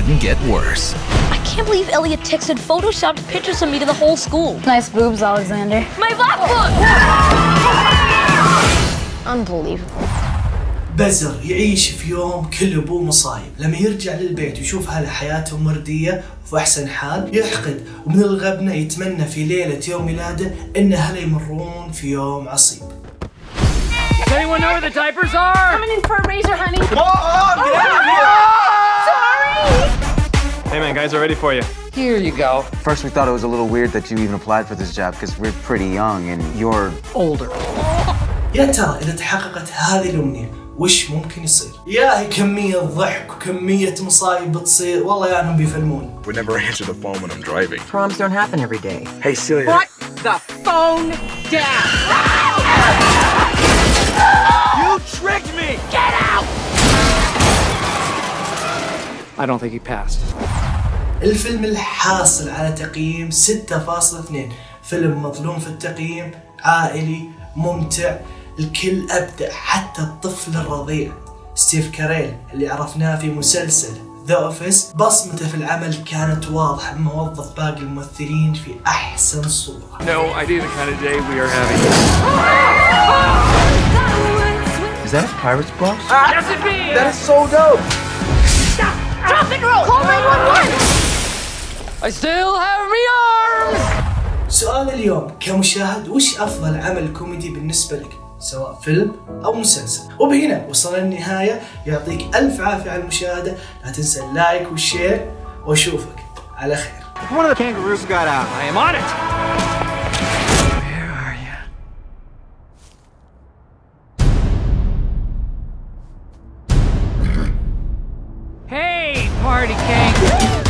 couldn't get worse. I can't believe Elliot texted photoshopped pictures of me to the whole school. Nice boobs, Alexander. My black book! Unbelievable. بزر يعيش في يوم كل أبوه مصايب. لما يرجع للبيت ويشوف هلا حياتهم وردية وفي أحسن حال يحقد، ومن الغبنة يتمنى في ليلة يوم ميلاده إن هلا يمرون في يوم عصيب. Does anyone know where the diapers are? Coming in for a razor, honey. Oh, get out of here! Sorry! Hey man, guys are ready for you. Here you go. First we thought it was a little weird that you even applied for this job because we're pretty young and you're older. يا ترى إذا تحققت هذه الأمنية وش ممكن يصير؟ ياهي كمية ضحك وكمية مصايب بتصير، والله يا انهم بيفلمون. Would never answer the phone when I'm driving. Proms don't happen every day. Hey Celia. Put the phone down! You tricked me! Get out! I don't think he passed. الفيلم الحاصل على تقييم 6.2، فيلم مظلوم في التقييم، عائلي، ممتع، الكل أبدع حتى الطفل الرضيع. ستيف كاريل اللي عرفناه في مسلسل ذا أوفيس بصمته في العمل كانت واضحة، موظف باقي الممثلين في أحسن صورة. No idea the kind of day we are having. Is that a pirate's box? Yes, it be! That is so dope! Stop! Drop and roll! Call 911! I still have me arms! سؤال اليوم كمشاهد، وش أفضل عمل كوميدي بالنسبة لك؟ سواء فيلم أو مسلسل. وبهنا وصلنا للنهاية، يعطيك ألف عافية على المشاهدة، لا تنسى اللايك والشير، وأشوفك على خير. One of the kangaroos got out. I am on it! Where are you? Hey, party king!